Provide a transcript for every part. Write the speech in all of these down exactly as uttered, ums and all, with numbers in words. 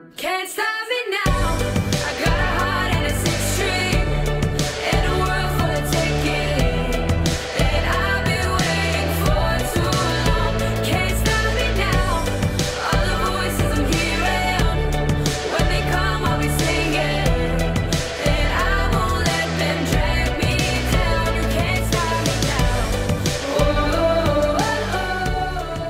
Can't stop me now. I got a heart and it's extreme. In a world full of taking, and I've been waiting for too long. Can't stop me now. All the voices I'm hearing, when they come I'll be singing, and I won't let them drag me down. You can't stop me now. Oh, oh, oh, oh.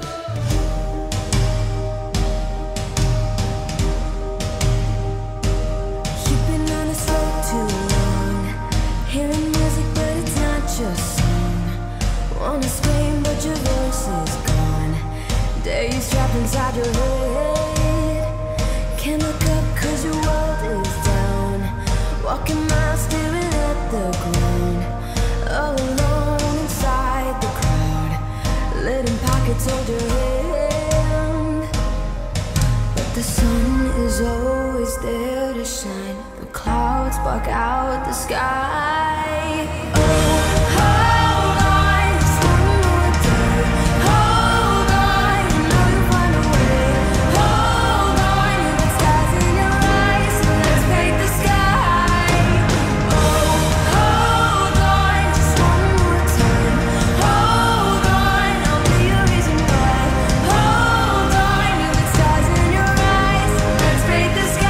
You've been on this road too long, hearing music but it's not your song. Wanna scream but your voice is gone. Dare you strapped inside your head. Can't look up cause your world is down. Walking miles staring at the ground, all alone inside the crowd. Letting pockets hold your hand, but the sun is always there to shine. The clouds block out the sky. Oh, hold on, just one more day. Hold on, you know you'll find a way. Hold on, you got stars in your eyes, so let's paint the sky. Oh, hold on, just one more time. Hold on, I'll be your reason why. Hold on, you got stars in your eyes, so let's paint the sky.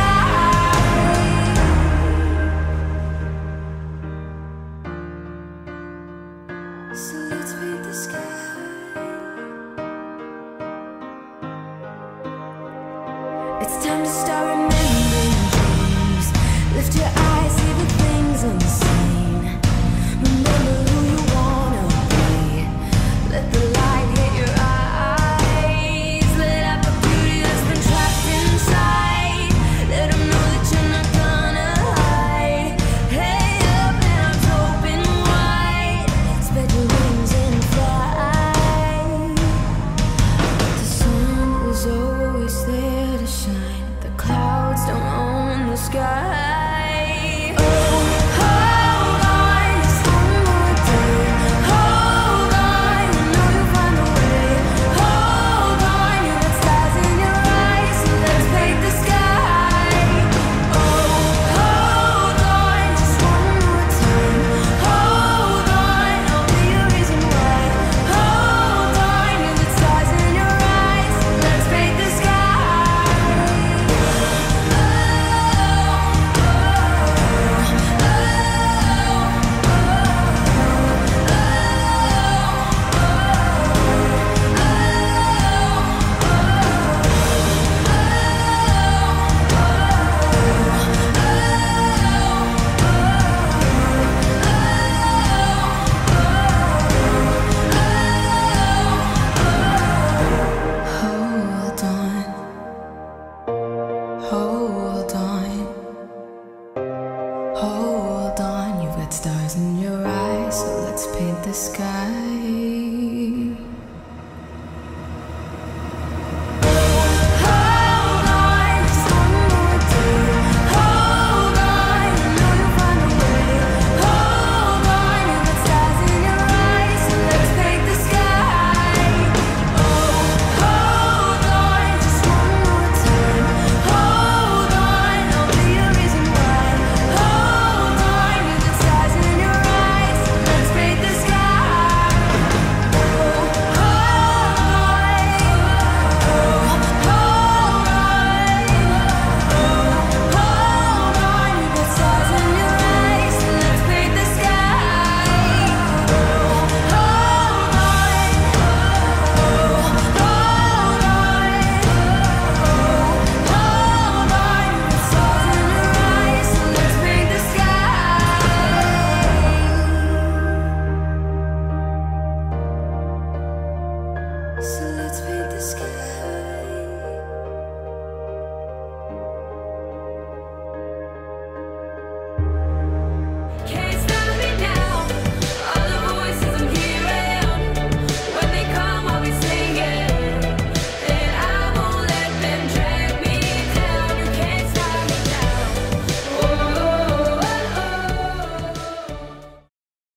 So let's paint the sky. It's time to start remembering dreams. Lift your eyes, see the things unseen. Remember who you wanna be. Let the light hit your eyes. Let out the beauty that's been trapped inside. Let 'em know that you're not gonna hide. Head up and arms open wide. Spread your wings and fly. The sun is always there to shine. The clouds don't own the sky. Oh, hold on, just one more day. Hold on, you know you'll find a way. Hold on, you got stars in your eyes, so let's paint the sky. Oh, hold on, just one more time. Hold on, I'll be your reason why. Hold on, you got stars in your eyes, so let's paint the sky. Hold on, hold on, hold on. You've got stars in your eyes, so let's paint the sky. Hold on, just one more day. Hold on, you know you'll find a way. Hold on, you got stars in your eyes, so let's paint the sky. Oh, hold on, just one more time. Hold on, I'll be your reason why. Hold on, you got stars in your eyes, so let's paint the sky. Oh, hold on. So let's paint the sky.